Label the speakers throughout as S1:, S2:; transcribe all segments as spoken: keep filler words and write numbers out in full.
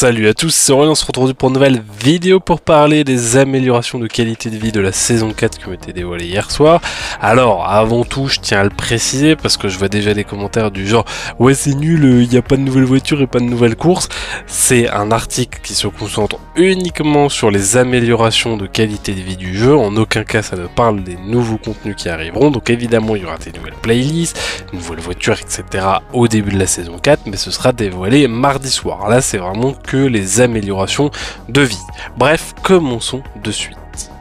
S1: Salut à tous, c'est Aurélien, on se retrouve pour une nouvelle vidéo pour parler des améliorations de qualité de vie de la saison quatre qui ont été dévoilées hier soir. Alors, avant tout, je tiens à le préciser parce que je vois déjà des commentaires du genre « Ouais, c'est nul, il n'y a pas de nouvelles voitures et pas de nouvelles courses ». C'est un article qui se concentre uniquement sur les améliorations de qualité de vie du jeu. En aucun cas, ça ne parle des nouveaux contenus qui arriveront. Donc évidemment, il y aura des nouvelles playlists, de nouvelles voitures, et cetera au début de la saison quatre, mais ce sera dévoilé mardi soir. Là, c'est vraiment que les améliorations de vie. Bref, commençons de suite.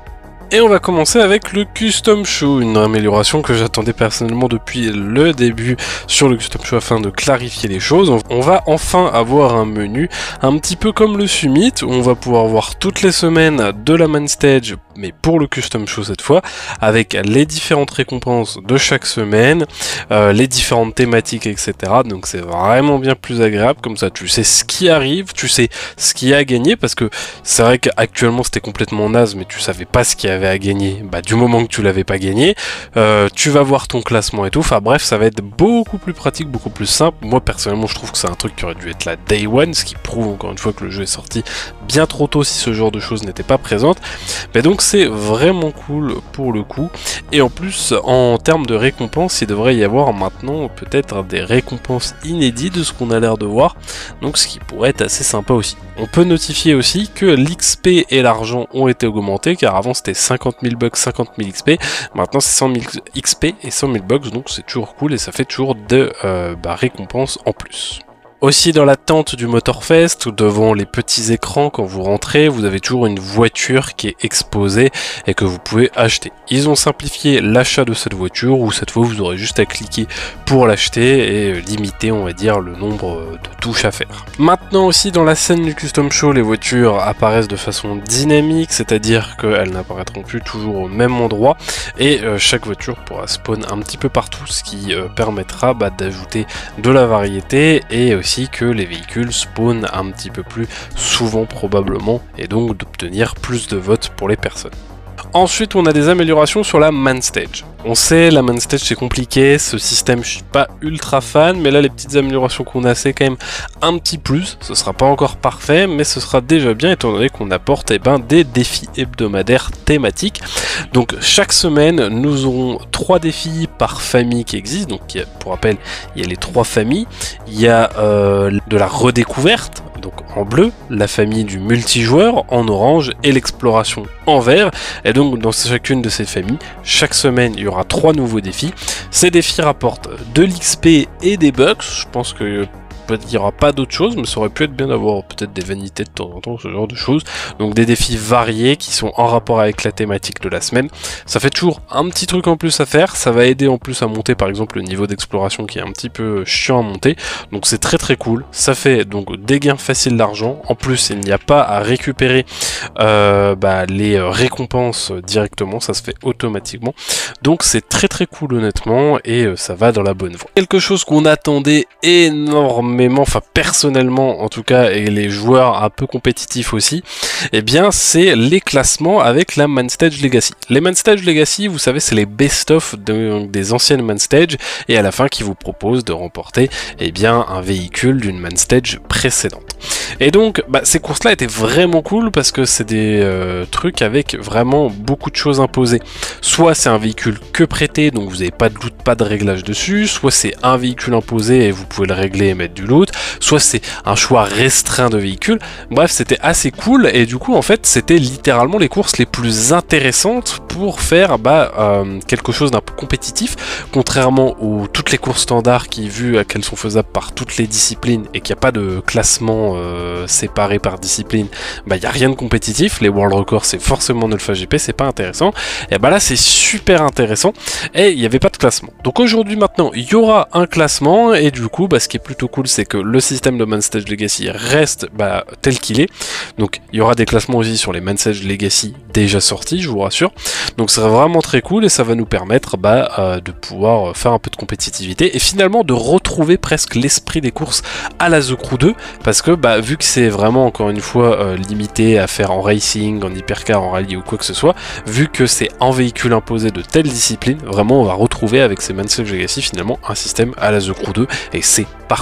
S1: Et on va commencer avec le Custom Show, une amélioration que j'attendais personnellement depuis le début sur le Custom Show afin de clarifier les choses. On va enfin avoir un menu un petit peu comme le Summit, où on va pouvoir voir toutes les semaines de la main stage, mais pour le Custom Show cette fois, avec les différentes récompenses de chaque semaine, euh, les différentes thématiques, et cetera. Donc c'est vraiment bien plus agréable, comme ça tu sais ce qui arrive, tu sais ce qui a gagné, parce que c'est vrai qu'actuellement c'était complètement naze, mais tu savais pas ce qu'il y avait à gagner, bah du moment que tu l'avais pas gagné, euh, tu vas voir ton classement et tout, enfin bref, ça va être beaucoup plus pratique, beaucoup plus simple. Moi personnellement je trouve que c'est un truc qui aurait dû être la Day One, ce qui prouve encore une fois que le jeu est sorti bien trop tôt si ce genre de choses n'était pas présente. Mais donc c'est vraiment cool pour le coup, et en plus en termes de récompenses, il devrait y avoir maintenant peut-être des récompenses inédites de ce qu'on a l'air de voir, donc ce qui pourrait être assez sympa aussi. On peut notifier aussi que l'X P et l'argent ont été augmentés, car avant c'était cinquante mille bucks, cinquante mille X P, maintenant c'est cent mille X P et cent mille bucks, donc c'est toujours cool et ça fait toujours de euh, bah, récompenses en plus. Aussi dans la tente du Motorfest, devant les petits écrans quand vous rentrez, vous avez toujours une voiture qui est exposée et que vous pouvez acheter. Ils ont simplifié l'achat de cette voiture, où cette fois vous aurez juste à cliquer pour l'acheter et limiter, on va dire, le nombre de touches à faire. Maintenant aussi dans la scène du Custom Show, les voitures apparaissent de façon dynamique, c'est-à-dire qu'elles n'apparaîtront plus toujours au même endroit et euh, chaque voiture pourra spawn un petit peu partout, ce qui euh, permettra bah, d'ajouter de la variété et aussi que les véhicules spawnent un petit peu plus souvent probablement, et donc d'obtenir plus de votes pour les personnes. Ensuite, on a des améliorations sur la main stage. On sait, la main stage c'est compliqué, ce système je suis pas ultra fan, mais là les petites améliorations qu'on a c'est quand même un petit plus. Ce sera pas encore parfait, mais ce sera déjà bien étant donné qu'on apporte eh ben, des défis hebdomadaires thématiques. Donc chaque semaine nous aurons trois défis par famille qui existent. Donc pour rappel, il y a les trois familles, il y a euh, de la redécouverte, donc en bleu, la famille du multijoueur en orange et l'exploration en vert. Et donc dans chacune de ces familles, chaque semaine il y aura trois nouveaux défis. Ces défis rapportent de l'X P et des bucks. Je pense que il n'y aura pas d'autre chose, mais ça aurait pu être bien d'avoir peut-être des vanités de temps en temps, ce genre de choses. Donc des défis variés qui sont en rapport avec la thématique de la semaine. Ça fait toujours un petit truc en plus à faire, ça va aider en plus à monter par exemple le niveau d'exploration qui est un petit peu chiant à monter. Donc c'est très très cool, ça fait donc des gains faciles d'argent. En plus il n'y a pas à récupérer euh, bah, les récompenses directement, ça se fait automatiquement. Donc c'est très très cool honnêtement, et euh, ça va dans la bonne voie. Quelque chose qu'on attendait énormément, enfin personnellement en tout cas, et les joueurs un peu compétitifs aussi, et eh bien c'est les classements avec la main stage legacy. Les main stage legacy, vous savez, c'est les best-of de, des anciennes main stage, et à la fin qui vous propose de remporter eh bien un véhicule d'une main stage précédente. Et donc bah, ces courses là étaient vraiment cool parce que c'est des euh, trucs avec vraiment beaucoup de choses imposées. Soit c'est un véhicule que prêté, donc vous n'avez pas de loot, pas de réglage dessus, soit c'est un véhicule imposé et vous pouvez le régler et mettre du loot, soit c'est un choix restreint de véhicules. Bref, c'était assez cool, et du coup en fait c'était littéralement les courses les plus intéressantes pour faire bah, euh, quelque chose d'un peu compétitif, contrairement aux toutes les courses standards qui, vu qu'elles sont faisables par toutes les disciplines et qu'il n'y a pas de classement euh, séparé par discipline, bah il n'y a rien de compétitif. Les world records c'est forcément neuf A G P, c'est pas intéressant, et bah là c'est super intéressant et il n'y avait pas de classement. Donc aujourd'hui maintenant il y aura un classement, et du coup bah, ce qui est plutôt cool c'est que le système de main stage legacy reste bah, tel qu'il est. Donc il y aura des classements aussi sur les main stage legacy déjà sortis, je vous rassure. Donc c'est vraiment très cool, et ça va nous permettre bah, euh, de pouvoir faire un peu de compétitivité et finalement de retrouver presque l'esprit des courses à la The Crew deux, parce que bah, vu que c'est vraiment encore une fois euh, limité à faire en racing, en hypercar, en rallye ou quoi que ce soit, vu que c'est un véhicule imposé de telle discipline, vraiment on va retrouver avec ces main stage legacy finalement un système à la The Crew deux, et c'est parfait.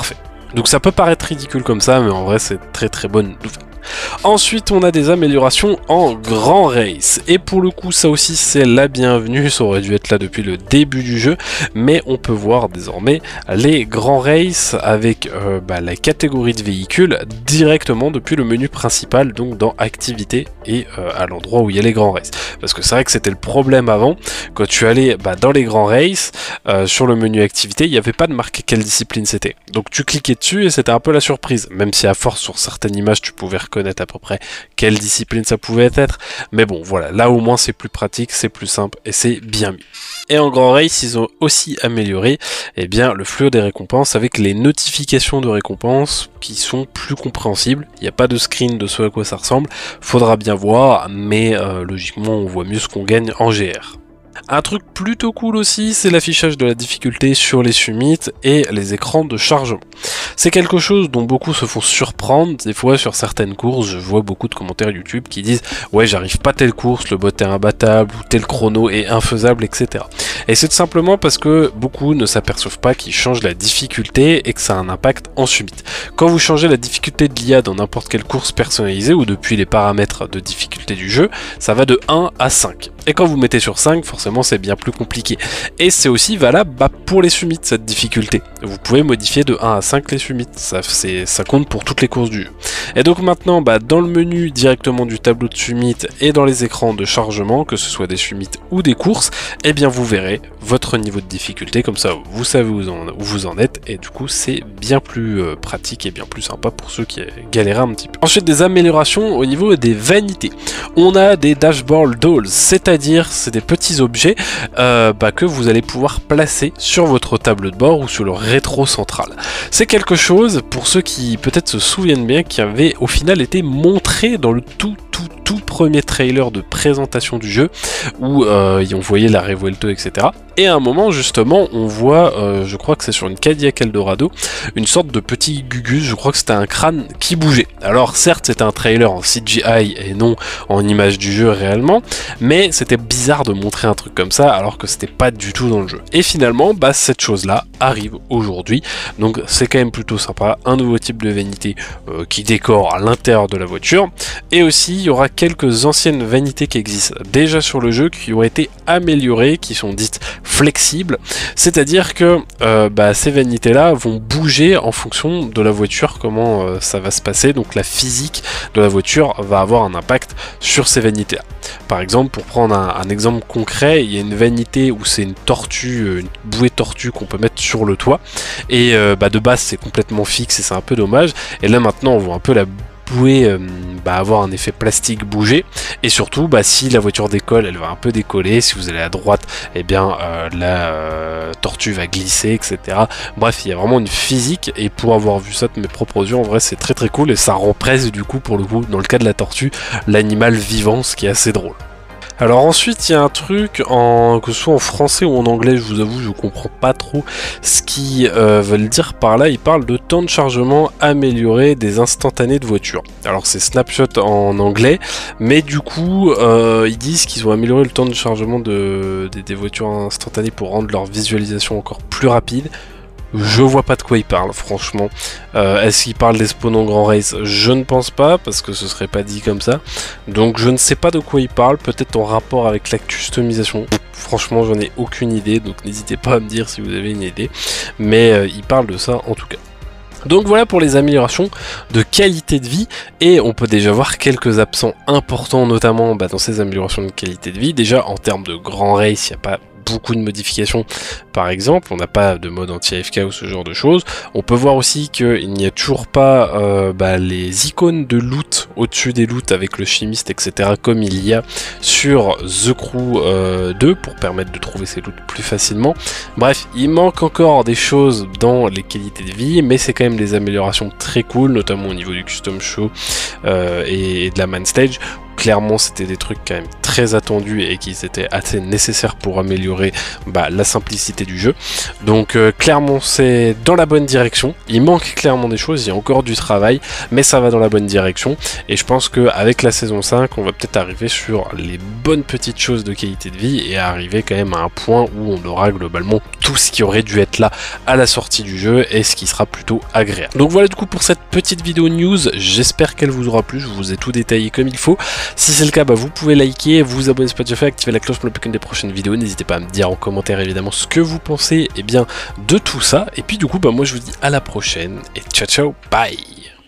S1: Donc ça peut paraître ridicule comme ça, mais en vrai c'est très très bonne nouvelle. Ensuite, on a des améliorations en grand race. Et pour le coup, ça aussi, c'est la bienvenue. Ça aurait dû être là depuis le début du jeu. Mais on peut voir désormais les grands races avec euh, bah, la catégorie de véhicules directement depuis le menu principal, donc dans activité et euh, à l'endroit où il y a les grands races. Parce que c'est vrai que c'était le problème avant. Quand tu allais bah, dans les grands races, euh, sur le menu activité, il n'y avait pas de marqué quelle discipline c'était. Donc tu cliquais dessus et c'était un peu la surprise. Même si à force, sur certaines images, tu pouvais connaître à peu près quelle discipline ça pouvait être, mais bon voilà, là au moins c'est plus pratique, c'est plus simple et c'est bien mieux. Et en grand race, ils ont aussi amélioré eh bien, le flux des récompenses avec les notifications de récompenses qui sont plus compréhensibles. Il n'y a pas de screen de ce à quoi ça ressemble, faudra bien voir, mais euh, logiquement on voit mieux ce qu'on gagne en G R. Un truc plutôt cool aussi, c'est l'affichage de la difficulté sur les summits et les écrans de chargement. C'est quelque chose dont beaucoup se font surprendre, des fois sur certaines courses, je vois beaucoup de commentaires YouTube qui disent « Ouais, j'arrive pas telle course, le bot est imbattable, ou tel chrono est infaisable, et cetera » Et c'est tout simplement parce que beaucoup ne s'aperçoivent pas qu'ils changent la difficulté et que ça a un impact en summit. Quand vous changez la difficulté de l'I A dans n'importe quelle course personnalisée ou depuis les paramètres de difficulté du jeu, ça va de un à cinq. Et quand vous mettez sur cinq, forcément c'est bien plus compliqué. Et c'est aussi valable bah, pour les summits, cette difficulté. Vous pouvez modifier de un à cinq les summits, ça, ça compte pour toutes les courses du jeu. Et donc maintenant, bah, dans le menu directement du tableau de summit et dans les écrans de chargement, que ce soit des summits ou des courses, eh bien vous verrez votre niveau de difficulté, comme ça vous savez où vous en, où vous en êtes, et du coup c'est bien plus euh, pratique et bien plus sympa pour ceux qui galèrent un petit peu. Ensuite, des améliorations au niveau des vanités. On a des dashboard dolls, c'est-à-dire c'est des petits objets euh, bah, que vous allez pouvoir placer sur votre tableau de bord ou sur le rétro central. C'est quelque chose, pour ceux qui peut-être se souviennent bien, qui avait au final été montré dans le tout tout tout premier trailer de présentation du jeu où euh, on voyait la Revuelto, et cetera. Et à un moment justement on voit, euh, je crois que c'est sur une Cadillac Eldorado, une sorte de petit gugus, je crois que c'était un crâne qui bougeait. Alors certes c'était un trailer en C G I et non en image du jeu réellement, mais c'était bizarre de montrer un truc comme ça alors que c'était pas du tout dans le jeu. Et finalement bah, cette chose là arrive aujourd'hui, donc c'est quand même plutôt sympa, un nouveau type de vanité euh, qui décore à l'intérieur de la voiture, et aussi il y aura quelques anciennes vanités qui existent déjà sur le jeu qui ont été améliorées, qui sont dites flexibles, c'est-à-dire que euh, bah, ces vanités là vont bouger en fonction de la voiture, comment euh, ça va se passer, donc la physique de la voiture va avoir un impact sur ces vanités là. Par exemple, pour prendre un, un exemple concret, il y a une vanité où c'est une tortue, une bouée tortue qu'on peut mettre sur le toit, et euh, bah, de base c'est complètement fixe et c'est un peu dommage, et là maintenant on voit un peu la bouée euh, bah, avoir un effet plastique bouger, et surtout bah, si la voiture décolle elle va un peu décoller, si vous allez à droite et eh bien euh, la euh, tortue va glisser, etc. Bref, il y a vraiment une physique, et pour avoir vu ça de mes propres yeux en vrai c'est très très cool, et ça rend presque du coup pour le coup dans le cas de la tortue l'animal vivant, ce qui est assez drôle. Alors ensuite il y a un truc, en, que ce soit en français ou en anglais, je vous avoue je comprends pas trop ce qu'ils euh, veulent dire par là. Ils parlent de temps de chargement amélioré des instantanés de voiture. Alors c'est snapshot en anglais, mais du coup euh, ils disent qu'ils ont amélioré le temps de chargement de, de, des voitures instantanées pour rendre leur visualisation encore plus rapide. Je vois pas de quoi il parle, franchement. Euh, Est-ce qu'il parle des spawns en grand race? Je ne pense pas, parce que ce serait pas dit comme ça. Donc je ne sais pas de quoi il parle, peut-être en rapport avec la customisation. Franchement, j'en ai aucune idée, donc n'hésitez pas à me dire si vous avez une idée. Mais euh, il parle de ça en tout cas. Donc voilà pour les améliorations de qualité de vie, et on peut déjà voir quelques absents importants, notamment bah, dans ces améliorations de qualité de vie. Déjà en termes de grand race, il n'y a pas beaucoup de modifications, par exemple on n'a pas de mode anti-A F K ou ce genre de choses. On peut voir aussi qu'il n'y a toujours pas euh, bah, les icônes de loot au-dessus des loots avec le chimiste, etc., comme il y a sur The Crew euh, deux pour permettre de trouver ces loots plus facilement. Bref, il manque encore des choses dans les qualités de vie, mais c'est quand même des améliorations très cool, notamment au niveau du custom show euh, et, et de la main stage, clairement c'était des trucs quand même très attendus et qui étaient assez nécessaires pour améliorer bah, la simplicité du jeu. Donc euh, clairement c'est dans la bonne direction, il manque clairement des choses, il y a encore du travail, mais ça va dans la bonne direction, et je pense qu'avec la saison cinq, on va peut-être arriver sur les bonnes petites choses de qualité de vie, et arriver quand même à un point où on aura globalement tout ce qui aurait dû être là à la sortie du jeu, et ce qui sera plutôt agréable. Donc voilà du coup pour cette petite vidéo news, j'espère qu'elle vous aura plu, je vous ai tout détaillé comme il faut. Si c'est le cas, bah, vous pouvez liker, vous abonner si ce n'est pas déjà fait, activer la cloche pour ne plus qu'une des prochaines vidéos, n'hésitez pas à me dire en commentaire évidemment ce que vous pensez eh bien, de tout ça, et puis du coup bah, moi je vous dis à la prochaine, et ciao ciao, bye.